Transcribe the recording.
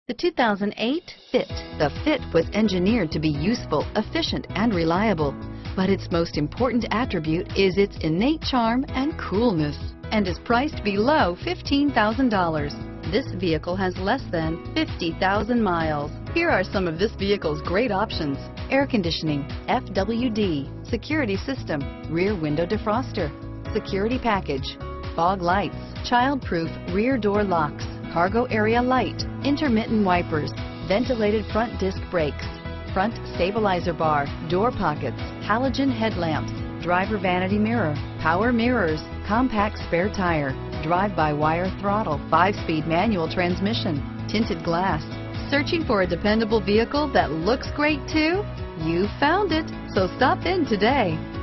The 2008 Fit. The Fit was engineered to be useful, efficient, and reliable. But its most important attribute is its innate charm and coolness, and is priced below $15,000. This vehicle has less than 50,000 miles. Here are some of this vehicle's great options: air conditioning, FWD, security system, rear window defroster, security package, fog lights, child-proof rear door locks, cargo area light, intermittent wipers, ventilated front disc brakes, front stabilizer bar, door pockets, halogen headlamps, driver vanity mirror, power mirrors, compact spare tire, drive-by-wire throttle, 5-speed manual transmission, tinted glass. Searching for a dependable vehicle that looks great too? You found it, so stop in today.